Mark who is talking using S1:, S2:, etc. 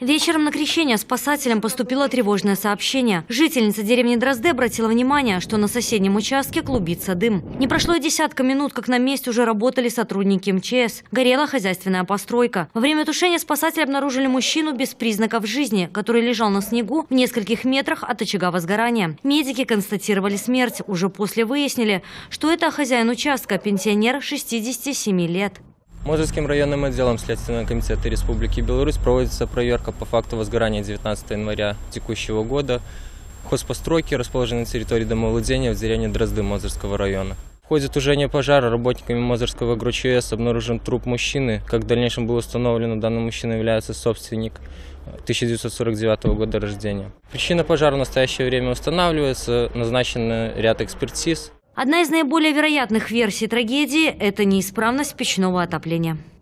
S1: Вечером на Крещение спасателям поступило тревожное сообщение. Жительница деревни Дрозды обратила внимание, что на соседнем участке клубится дым. Не прошло и десятка минут, как на месте уже работали сотрудники МЧС. Горела хозяйственная постройка. Во время тушения спасатели обнаружили мужчину без признаков жизни, который лежал на снегу в нескольких метрах от очага возгорания. Медики констатировали смерть. Уже после выяснили, что это хозяин участка, пенсионер 67 лет.
S2: Можайским районным отделом Следственного комитета Республики Беларусь проводится проверка по факту возгорания 19 января текущего года хозпостройки, расположенной на территории домовладения в деревне Дрозды Мозырского района. В ходе тушения пожара работниками Мозырского ГРУЧС обнаружен труп мужчины. Как в дальнейшем было установлено, данный мужчина является собственник 1949 года рождения. Причина пожара в настоящее время устанавливается, назначен ряд экспертиз.
S1: Одна из наиболее вероятных версий трагедии – это неисправность печного отопления.